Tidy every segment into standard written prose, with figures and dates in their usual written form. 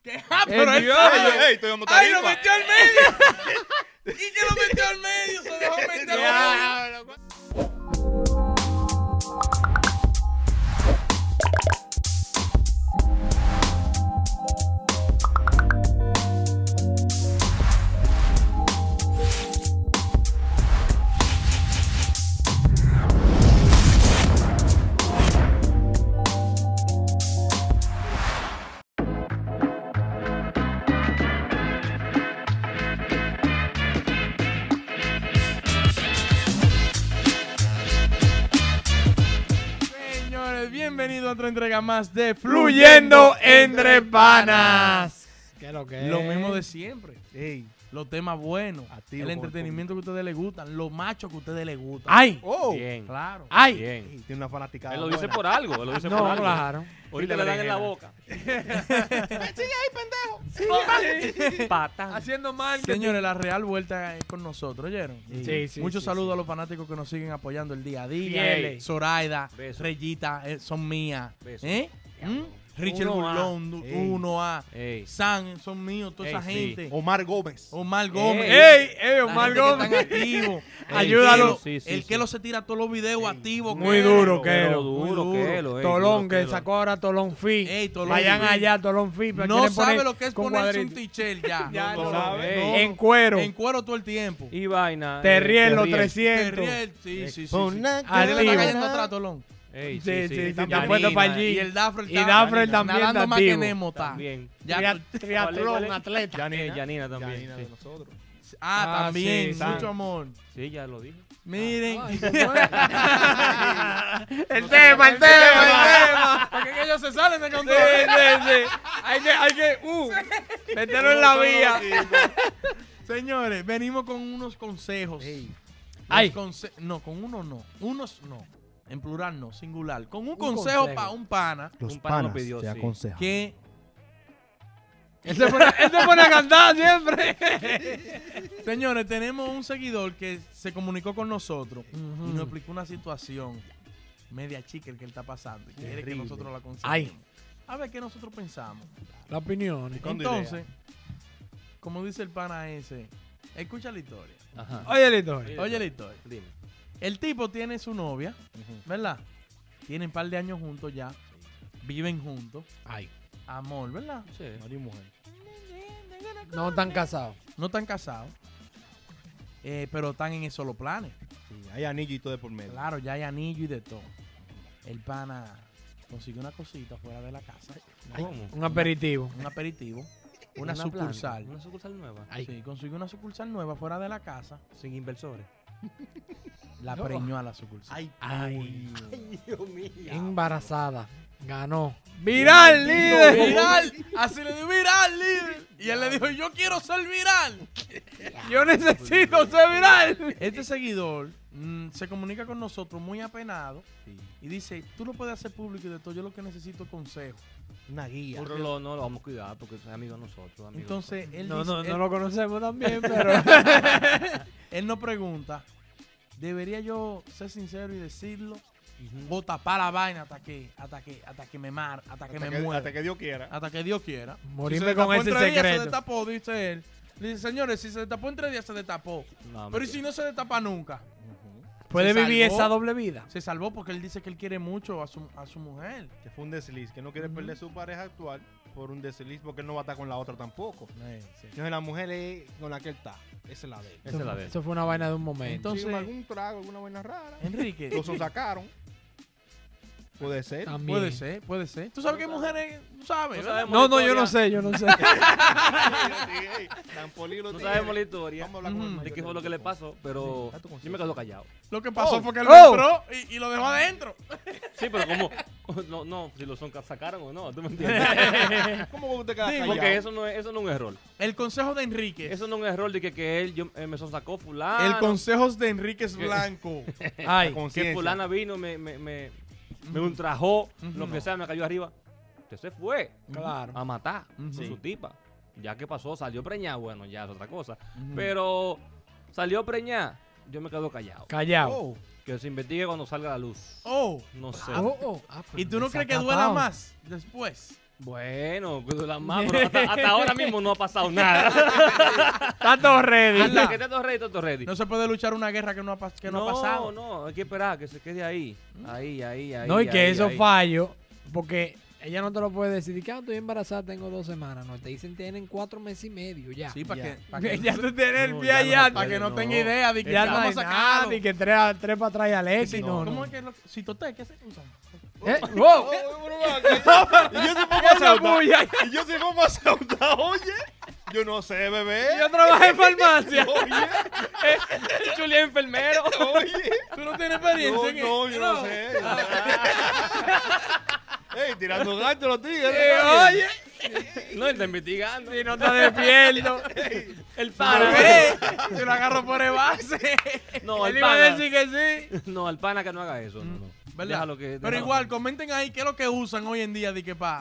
¿Qué? Pero él ¡ay, lo metió al medio! ¿Y que lo metió al medio? Se dejó meter al medio. Bienvenido a otra entrega más de Fluyendo Entre Panas. ¿Qué es lo que es? Lo mismo de siempre. Ey, Los temas buenos, Activo el con entretenimiento que a ustedes les gustan, los machos que a ustedes les gustan. ¡Ay! oh, Bien. Claro. ¡Ay! Bien. ey, tiene una fanaticada. Él lo dice buena. por algo. Él lo dice por No, algo. claro. Ahorita le dan en la boca. Patas. Haciendo mal. Señores, la real vuelta es con nosotros, ¿oyeron? Sí, Muchos sí, saludos sí. a los fanáticos que nos siguen apoyando el día a día. Fieles. Zoraida, Beso. Reyita, son mías. Beso. ¿Eh? Richard 1A. Burlón, Ey. 1A. Ey. San, son míos, toda esa Ey, sí. gente. Omar Gómez. Omar Gómez. ¡Ey! La Omar gente que Gómez! están activos. Ayúdalo. Sí, sí, El sí. que lo se tira todos los videos Ey. activos. Muy que- duro, Pero que duro, Muy que duro. lo. Tolón, que sacó ahora Tolón Fi. Ey, Tolón Vayan Fi. allá, Tolón Fi. pero No quieren sabe poner lo que es con ponerse un cuadritos. t-shirt ya. Ya no lo sabe. Ey. No. En cuero. En cuero todo el tiempo. Y vaina. Terriel, los Terriel. 300. Terriel, sí, sí, sí. Una ¿A él le está activo. cayendo atrás, Tolón? Ey, Sí, sí, sí, Yanina, está puesto para allí. Y el Dafrel Y Dafrel también nadando está más que activo. Nemo está. También. Ya, Triatlón, ¿Cuál es? atleta. Yanina también. Yanina de Sí. nosotros. ah, también, sí, mucho sí. amor. Sí, ya lo dije. Miren. El tema, el tema. Porque que ellos se salen de Sí, control. sí. Hay que meterlo en la vía. Señores, venimos con unos consejos. Ey, Ay. No, con uno no. Unos no. En plural no, singular. Con un consejo. consejo para un pana los Un pana lo panas pidió, te sí. aconsejan. que Él se pone a cantar siempre. señores, tenemos un seguidor que se comunicó con nosotros y nos explicó una situación media chica que él está pasando y quiere que Terrible. nosotros la aconsejemos. Ay. A ver qué nosotros pensamos. La opinión. Buscando Entonces, como dice el pana ese, escucha la historia. Ajá. Oye la historia. Oye la historia. Dime. El tipo tiene su novia, Ujú. ¿verdad? Tienen un par de años juntos ya. Viven juntos. Ay. Amor, ¿verdad? Sí. Marido y mujer. No están casados. No están casados. Pero están en esos los planes. Sí, hay anillo y todo de por medio. Claro, ya hay anillo y de todo. El pana consiguió una cosita fuera de la casa. ¿Cómo? Un aperitivo. Un aperitivo. Una planta, sucursal. Una sucursal nueva. Sí, consiguió una sucursal nueva fuera de la casa. Sin inversores. La preñó a la sucursal. Ay. Dios mío. Embarazada. Ganó. Viral, líder. ¡Viral! Así le dio viral, líder. Y él le dijo, yo quiero ser viral. Yo necesito ser viral. Este seguidor se comunica con nosotros muy apenado y dice, tú lo puedes hacer público y de todo, yo lo que necesito es consejo. Una guía. Pero no lo vamos a cuidar porque es amigo de nosotros. amigo. Entonces, él, No, dice- no, él, no lo conocemos también, pero. él nos pregunta, ¿debería yo ser sincero y decirlo? Ujú. O tapar la vaina hasta que me muera, hasta que Dios quiera. hasta que Dios quiera. Morirme Si se con destapó ese en 3 días, se secreto. destapó, dice él. Le dice, señores, si se destapó en 3 días, se destapó. No, Pero ¿y mentira. si no se destapa nunca? Puede Se vivir salvó. esa doble vida. Se salvó porque él dice que él quiere mucho a su mujer. Que fue un desliz, que no quiere perder su pareja actual por un desliz porque él no va a estar con la otra tampoco. Entonces la mujer es con la que él está. Esa es la de él. Esa es la de él. Eso fue una vaina de un momento. Entonces- Sí, algún trago, alguna vaina rara. Enrique, Los sacaron. Puede ser. También. puede ser, puede ser. Tú sabes que hay mujeres, tú sabes, No ¿verdad? sabemos. No, no, yo no sé, yo no sé. Tan polido No tigre. sabemos la historia Vamos a hablar con el Ujú. de qué fue lo que le pasó, pero da tu consejo. yo me quedo callado. Lo que pasó Oh. fue que él Oh. entró y lo dejó adentro. Sí, pero como no, si lo sacaron o no, ¿tú me entiendes? ¿Cómo usted queda Dime. callado? Porque eso no es un error. El consejo de Enrique. Eso no es un error de que él me sacó fulano. El consejo de Enrique es blanco. Ay, La conciencia. Que fulana vino, me ultrajó, lo Ujú. que sea, me cayó arriba. Usted se fue claro. a matar Ujú. con su tipa. Ya que pasó, salió preñada, bueno, ya es otra cosa. Ujú. Pero salió preñada, yo me quedo callado. Callado. Oh, Que se investigue cuando salga a la luz. Oh, No sé. Oh, oh. ¿y tú no crees que Desacatado. duela más después? Bueno, las más, pero hasta ahora mismo no ha pasado nada. Está todo ready. Hasta que esté todo ready, todo ready. No se puede luchar una guerra que no ha pasado. No, hay que esperar que se quede ahí. Ahí. No, y que ahí, esos ahí. fallos, porque ella no te lo puede decir, que estoy embarazada, tengo 2 semanas. No, te dicen tienen 4 meses y medio ya. Sí, para Ya. que Ya tú tienes el No, pie ya no allá. se para que no No. tenga idea de que Ya no vamos hay a sacarlo. nada, y que tres para atrás al X. No, ¿Cómo no. es que si toté, ¿qué se usa? ¡Wow! Y yo soy Esa farmacéutico. bulla. Y yo soy farmacéutico, oye. Yo no sé, bebé. Yo trabajo en farmacia. Oye, Chuli es enfermero. oye. ¿Tú no tienes experiencia en No, eso? yo no sé. Ey, tirando gancho los tigres. Oye, No, él está investigando. si no está despierto. El Para pana. ver, yo lo agarro por el base. No, Él el iba a pana. decir que sí. No, al pana que no haga eso. No. ¿Verdad? Déjalo que. Pero déjalo. igual, comenten ahí qué es lo que usan hoy en día de que para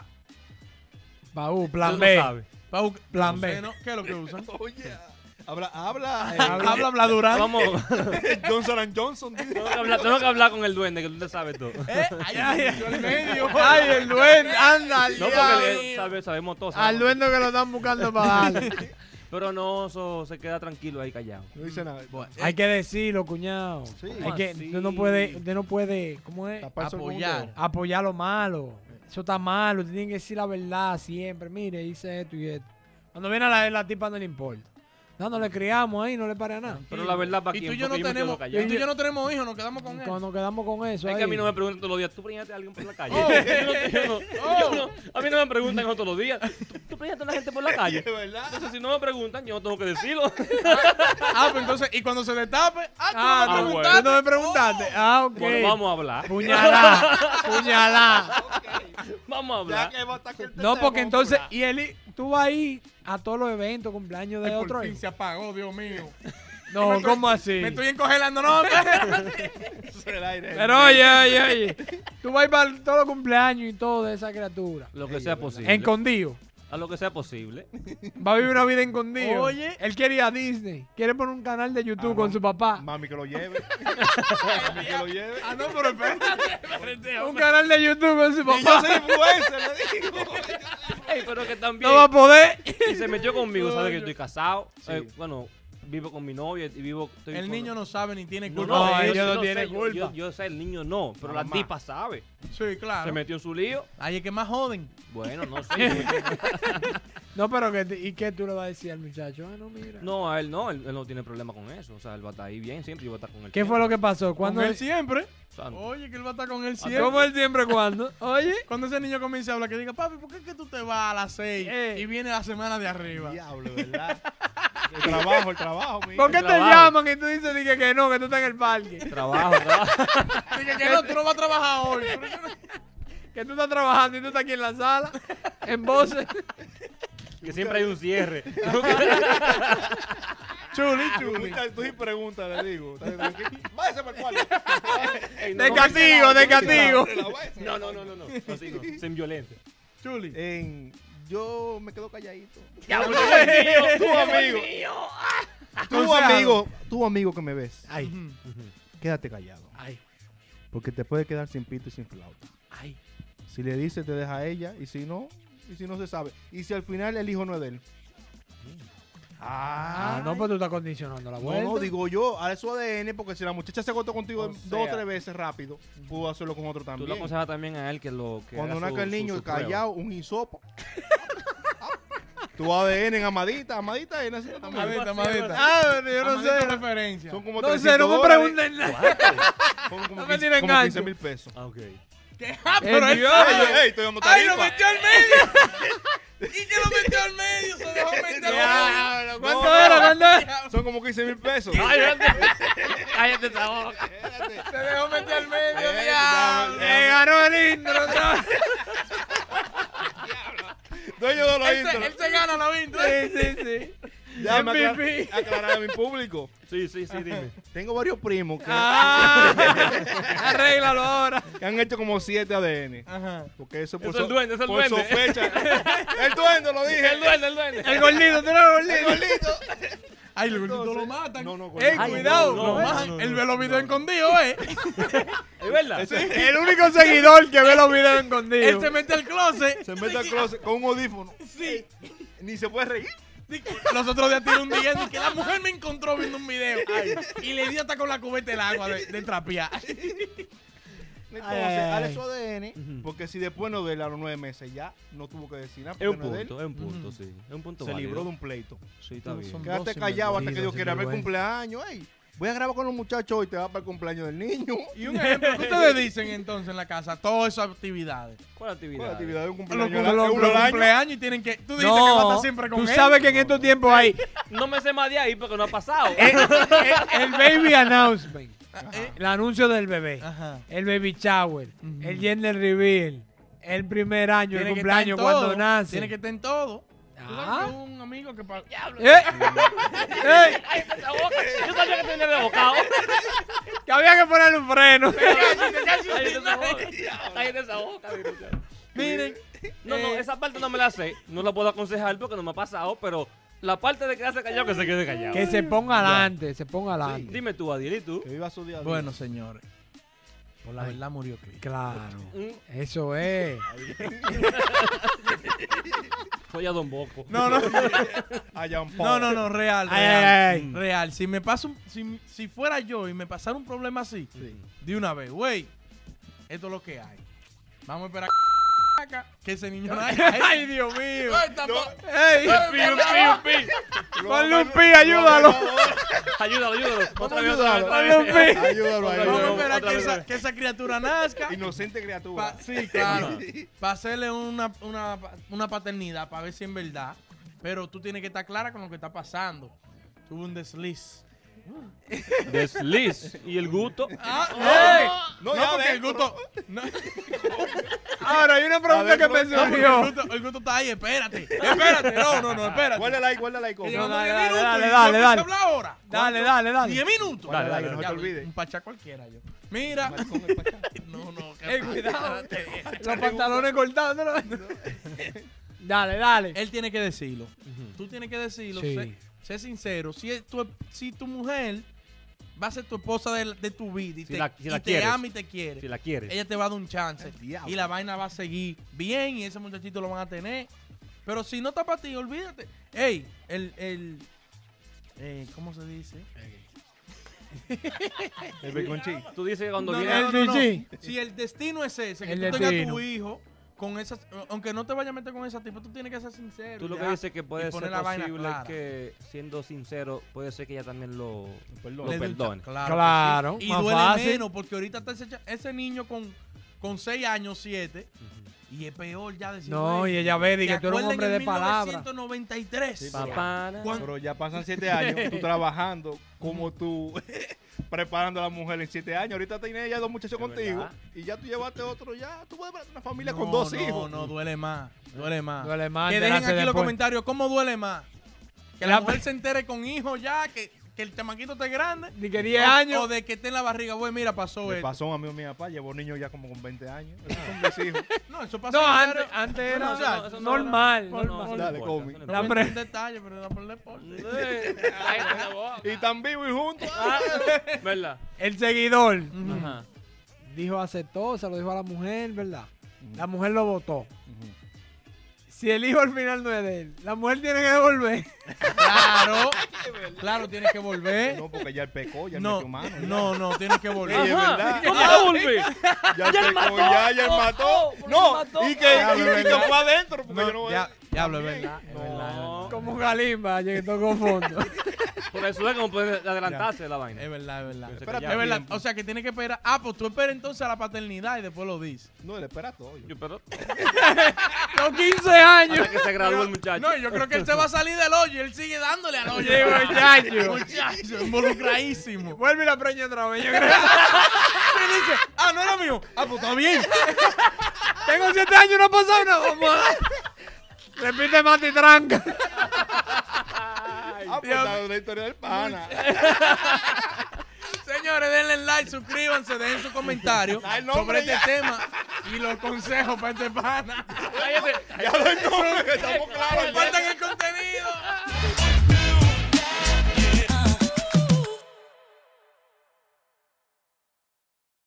Baú, Él plan no B. sabe. Plan no B. sé, ¿no? ¿Qué es lo que usan? Oye, habla. Habla Durán. Vamos. Johnson Johnson. tío. Tengo que hablar con el duende, que tú te sabes todo. Ay, yo al medio. Ay, el duende, anda. No, porque sabemos todo. Al duende que lo están buscando para darle. Pero no, eso se queda tranquilo ahí callado. No dice nada. Hay que decirlo, cuñado. Sí. Hay que, así? usted no puede, ¿cómo es? Tapar eso con un Apoyar. dedo. Apoyar lo malo. Eso está malo. Usted tiene que decir la verdad siempre. Mire, hice esto y esto. Cuando viene la tipa no le importa. No le criamos ahí, no le para nada. Pero la verdad, ¿para Y quién? tú y yo no Porque me quedo tenemos, callado. y tú y yo no tenemos hijos, nos quedamos con él. Cuando quedamos con eso. Es que a mí ahí. no me preguntan todos los días, ¿tú preñaste a alguien por la calle? Oh. Yo no, a mí no me preguntan todos los días, ¿tú preñaste a la gente por la calle? Es verdad. Entonces, si no me preguntan, yo no tengo que decirlo. Pues entonces, y cuando se destape, Ah, tú no me bueno. preguntaste. ¿Tú no me preguntaste? Ah, ok. Bueno, vamos a hablar. Puñalá. Vamos a Ya hablar. que va a estar que el No, teteo, porque vamos entonces, a y él, tú vas ahí a todos los eventos, cumpleaños de Ay, otro. por fin hijo. se apagó, Dios mío. No, ¿cómo así? Me estoy encongelando, no, espérate. hacer el aire. Pero oye. Tú vas a ir para todos los cumpleaños y todo de esa criatura. Lo que sea posible. Escondido. A lo que sea posible. Va a vivir una vida escondida. Oye. Él quiere ir a Disney. Quiere poner un canal de YouTube con su papá. Mami que lo lleve. Mami que lo lleve. Ah, no, pero espérate. Un canal de YouTube con su Y yo papá. soy influencer, le digo. Ey, pero que también. No va a poder. Y se metió conmigo, sabe que yo estoy casado. Sí. Bueno, vivo con mi novia y vivo. estoy El con- niño no sabe ni tiene No, culpa. no, de ellos eso. no sé, tienen culpa. Yo sé, el niño no, pero la Mamá. tipa sabe. Sí, claro. Se metió en su lío. Ahí es que más joden. Bueno, no sé. No, pero ¿y qué tú le vas a decir al muchacho? Ah, no, mira. No, a él no, él no tiene problema con eso. O sea, él va a estar ahí bien siempre y va a estar con él. ¿Qué fue lo que pasó? Con ¿Cuándo él siempre. O sea, Oye, que él va a estar con él siempre. ¿Cómo él siempre cuándo? Oye. Cuando ese niño comience a hablar, que diga, papi, ¿por qué es que tú te vas a las 6 y viene la semana de arriba? Diablo, ¿verdad? El trabajo, mi. ¿Por qué te trabajo. llaman y tú dices dije, que no, que tú estás en el parque? trabajo. Dije que no, tú no vas a trabajar hoy. Que tú estás trabajando y tú estás aquí en la sala, en voces. Que siempre hay un cierre. Chuli. Tú y preguntas, le digo. Váyase para el cuarto. Ey, De castigo, de castigo. No. Así no. Sin violencia. Chuli. Yo me quedo calladito. Consejo. Tu amigo que me ves, Ay, quédate callado. ay, Porque te puede quedar sin pito y sin flauta. ay. Si le dice, te deja a ella. Y si no se sabe. Y si al final el hijo no es de él. Ah, no, pues tú estás condicionando la vuelta. No, digo yo, a su ADN, porque si la muchacha se acostó contigo O 2 sea, o 3 veces rápido, pudo hacerlo con otro Tú también. lo aconsejas también a él que lo que Cuando haga nazca el niño su prueba. callado, un hisopo. Tu ADN en Amadita y necesito también. Amadita. Ah, pero yo no Amadita sé. referencia. Son como No 300 sé, no me dólares. pregunten nada. Son como No me 15 tiren como gancho. 15,000 pesos. Ah, ok. ¿Qué? Ah, pero él Dios. sabe. Ey, estoy dando ¡Ay, lo tarifa. metió al medio! ¿Y que lo metió al medio? Se dejó meter al medio. ¿Cuánto No. era? ¿Cuánto era? Son como 15,000 pesos. Cállate esa boca. Se dejó meter al medio, Ay, diablo. Le ganó el intro otra vez. Dueño de los Él intros. se gana la intro. Sí. Ya me MVP. aclarar a mi público. Sí, dime. Tengo varios primos que Arréglalo ahora. han hecho como 7 ADN. Ajá. Porque eso Es el duende, es el por duende. sospecha. El duende, lo dije. El duende. El gordito, tú eres el gordito. Gordito. Ay, luego tú Entonces, lo matan. No, cuidado. Lo matan. Él ve los videos escondidos, ¿Es verdad? El único seguidor que ve los videos escondidos. Él se mete al closet. Se mete al closet con un audífono. Sí. Ni se puede reír. Los otros días tiró un día y que la mujer me encontró viendo un video y le dio hasta con la cubeta el agua de trapear. Entonces, dale su ADN, porque si después no de él a los 9 meses ya no tuvo que decir nada. Es un porque no de él, punto, es un punto, sí. Es un punto se válido. libró de un pleito. Sí, está bien. Son Quédate dos callado hasta que Dios sinvergüenza, quiera ver el sinvergüenza. cumpleaños. Ey, voy a grabar con los muchachos hoy, te va para el cumpleaños del niño. Y un ejemplo, ¿qué ustedes dicen entonces en la casa? Todas esas actividades. ¿Cuál actividad? ¿Cuál actividad de un Los cumpleaños? ¿Uno al año? cumpleaños y tienen que... Tú dices que va a estar siempre con tú él. sabes que en estos tiempos hay No me sé más de ahí porque no ha pasado. el baby announcement, el anuncio del bebé, Ajá. el baby shower, Ujú. el gender reveal, el primer año, el Tiene que estar en cumpleaños todo. cuando nace. Tiene que estar en todo. Tú Ah. sabes que un amigo que... ¡Eh! ¡Ey! Cállate esa boca. Yo sabía que tenía de bocado. Que había que ponerle un freno. Cállate esa boca. Cállate esa boca. Miren. No, esa parte no me la sé. No la puedo aconsejar porque no me ha pasado, pero la parte de quedarse callado, que se quede callado. Que se ponga adelante, se ponga adelante. Dime tú, Adiel, ¿y tú? Que viva su día a día. Bueno, señores. Por la verdad murió Cristo. Claro, Mm, eso es. Soy a Don Boco. No, no. Allá un poco. No, real, Ay, real. ay, ay. Real. Si me pasa si fuera yo y me pasara un problema así, de una vez, güey, esto es lo que hay. Vamos a esperar que ese niño no haya. Ay, Dios mío. Ay, tampoco. ¡Ey! Lo Ponle un va- pi, ayúdalo. Ayúdalo. Otra vez, ayúdalo. otra vez. Ponle un pi. Ayúdalo ahí. Vamos a Otra esperar vez, otra vez. que esa criatura nazca. Inocente criatura. Sí, claro. Para hacerle una paternidad, para ver si en verdad. Pero tú tienes que estar clara con lo que está pasando. Tuvo un desliz. Desliz. ¿Y el gusto? No, ya porque el adentro. gusto. No, Ahora hay una pregunta que me Adentro. porque surgió. el gusto está ahí, espérate. Espérate, no, espérate. Guárdala ahí, Que cojo. llevamos dale, 10 dale, minutos dale, y dale, yo empecé dale. a hablar ahora. Dale. 10 minutos. Dale, Dale, que no se Ya, te olvide. un pachá cualquiera yo. Mira. No, Ey, cuidado. espérate. Los pantalones cortados. ¿no? Dale. Él tiene que decirlo. Tú tienes que decirlo. Sí. Sé sincero. Si tu mujer va a ser tu esposa de tu vida y Si te, la y te quieres. ama y te quiere, Si la quieres. ella te va a dar un chance. diablo. Y la vaina va a seguir bien y ese muchachito lo van a tener. Pero si no está para ti, olvídate. Ey, ¿cómo se dice? El beconchi. Tú dices que cuando No, viene... no, sí. Si el destino es ese, que El tú tengas destino. tu hijo con esas, aunque no te vayas a meter con esa tipo, tú tienes que ser sincero. Tú lo ya, que dices que y puede poner ser la vaina posible clara. que, siendo sincero, puede ser que ella también lo Perdón. Le dé un perdone. Claro, que sí. Y más duele fácil. menos porque ahorita está ese niño con 6 años, 7, y es peor ya decir. No, güey, y ella ve ¿te que tú eres un acuerdas hombre en de palabra. 1993. Sí, Papá. Pero ya pasan 7 años, tú trabajando como tú preparando a la mujer en 7 años. Ahorita tienes ya 2 muchachos Es contigo verdad. y ya tú llevaste otro. Ya tú puedes ver una familia No, con 2 no, hijos. No, duele más. Duele más. Duele más, Que dejen enterarse aquí los después. comentarios cómo duele más. Que La- la mujer se entere con hijos ya, que el chamaquito esté grande. Ni que 10 o- años. O de que esté en la barriga. Güey, mira, pasó Me esto. pasó a un amigo de mi papá, llevó niños ya como con 20 años. Esos son mis hijos. No, eso pasó. No, en antes, serio. antes era No, no, eso no, normal. No, no, normal. eso no Dale, importa, come. eso no No La voy a pre- entrar en detalle, pero da por el deporte. Cállate esa boca. Y tan vivos y juntos. ¿Verdad? El seguidor Ajá. dijo aceptó, se lo dijo a la mujer, ¿verdad? La mujer lo votó. Si el hijo al final no es de él, la mujer tiene que devolver. Claro. Claro, tienes que volver. No, porque ya él pecó, ya él No, metió mano. ya. no, tienes que volver. Ey, es verdad. ¿Cómo va a volver? Ya él Ya él pecó, mató. ya él No, mató. no, No, mató. y que Diablo, y que ¿verdad? fue adentro. Porque yo no No, voy ya, diablo, es También. verdad. Es verdad, es No. Como Galimba, que tocó fondo. Por eso es como puede adelantarse la vaina. Es verdad, es verdad. Espérate, Es verdad. tiempo. O sea, que tienes que esperar. Ah, pues tú esperas entonces a la paternidad y después lo dices. No, él espera todo. Yo, pero Los 15 años. hasta que se gradúe el muchacho. No, yo creo que él se va a salir del hoyo y él sigue dándole al hoyo. Sí, muchacho. Muchacho, involucradísimo. Vuelve y la preña otra vez. Yo creo. Y dice, ah, no era mío. Ah, pues está bien. Tengo 7 años y no ha pasado nada. Vamos a dar. Repite Mati Tranca. Ah, pues la historia del pana. Señores, denle like, suscríbanse, dejen su comentario Da el nombre sobre este ya. tema y los consejos para este pana. Cállate. Ya lo nombre, que estamos claros. Compartan el contenido.